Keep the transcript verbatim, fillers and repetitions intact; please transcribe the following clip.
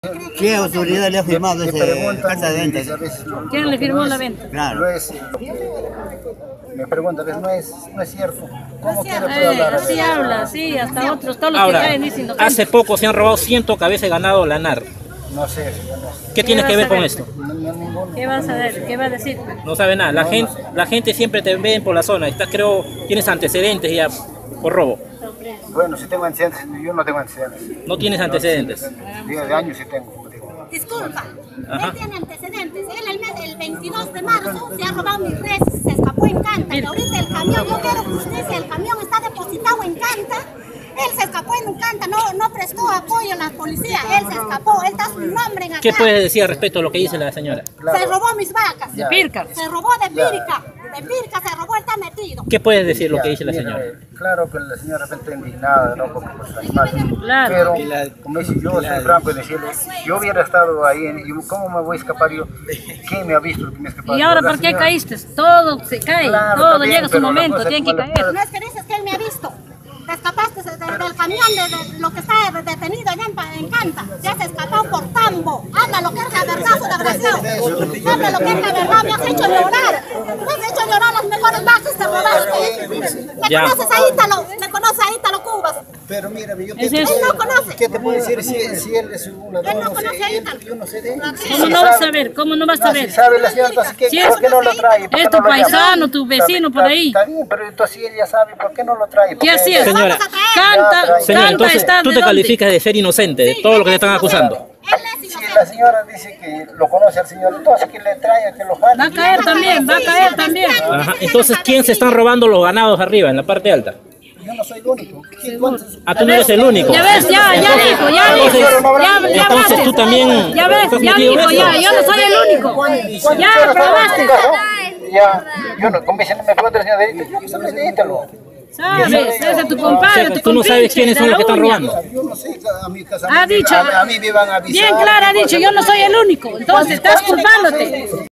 ¿Qué autoridad le ha firmado ese carta de venta? ¿Quién le firmó la venta? Claro. No es, me pregunta, no es, no es cierto. ¿Cómo Así, quiere eh, hablar? así habla, sí, hasta otros, todos los Ahora, que caen dicen lo que hace poco se han robado ciento cabezas de ganado lanar. No sé, señor, no sé. ¿Qué ¿Qué tiene vas que a ver con ver? esto? No, no, ninguno. ¿Qué vas a ver? ¿Qué va a decir? No sabe nada. La gente, la gente siempre te ve por la zona. Estás, creo, tienes antecedentes ya por robo. Bueno, si tengo antecedentes, yo no tengo antecedentes. No tienes antecedentes. Diez de años sí tengo. Disculpa, Ajá. él tiene antecedentes. Él el, mes, el veintidós de marzo se ha robado mis res, se escapó en Canta. Y ahorita el camión, yo quiero justicia, el camión está depositado en Canta. Él se escapó en Canta, no, no prestó apoyo a la policía. Él se escapó, él está su nombre en acá. ¿Qué puedes decir respecto a lo que dice la señora? Se robó mis vacas. De Pirca. Se robó de Pirca. De Pirca se robó, él está metido. ¿Qué puedes decir lo que dice la Mira, señora? eh, Claro que la señora de repente está indignada, ¿no? Porque por sus animales. Claro. Pero, como dice, yo soy franco en decirle, yo hubiera estado ahí, ¿y ¿cómo me voy a escapar yo? ¿Quién me ha visto que me he escapado? ¿Y ahora La por qué señora- caíste? Todo se cae, Claro, todo está bien, llega a su pero la momento, cosa tiene que es como la- caer. No es que dices que él me ha visto. Te escapaste de- de- del camión de, de lo que está detenido allá en, Pa- en Canta. Ya se escapó por Tambo. Habla lo que es la verdad, su desgraciado. Habla lo que es la verdad. Me has hecho llorar. Me has hecho llorar las mejores vacas te robaste. ¿Me Ya. conoces a Ítalo? ¿Me conoces a Ítalo Cubas? Pero mira, yo Es ¿qué, eso. Él no conoce. ¿qué te puedo decir si, si él es un ladrón? Él no No sé, conoce a él- Ítalo. yo no sé de él. ¿Cómo no vas a saber? ¿Cómo no vas a Ah, si ver? sabe la señora, entonces, ¿qué, Si ¿por es- qué no lo trae? ¿Por es qué tu no lo llama? paisano, tu vecino Está- por ahí. Está bien, pero entonces si él ya sabe, ¿por qué no lo trae? ¿Qué Porque- hacías? Señora. Canta, Señora, Canta entonces está tú de te dónde? calificas de ser inocente de todo lo que te están acusando. Él es Si inocente. la señora dice que lo conoce al señor, entonces que le traiga, que lo jale. Va a caer también, va a caer también. Ajá. Entonces, ¿quién se están robando los ganados arriba, en la parte alta? Yo no soy el único. ¿Quién- cuántos- Ah, tú no eres el único. Ya ves, ya, ya dijo, ya dijo. Entonces, Ya, ya entonces hablaste. tú también Ya ves, estás ya metido en dijo, eso. ya, yo no soy el único. Ya probaste. Ya, yo no, como dicen, me pregunta el señor Derito, yo no sé de Ítalo. Sabes, ese es tu O compadre, sea, tu tú no sabes compinche quiénes de son los la que están uña. robando. Yo no sé, a mi casa Ha a mí- dicho, a, a mí me van a avisar. bien claro ha dicho, yo no soy el único. Entonces estás culpándote.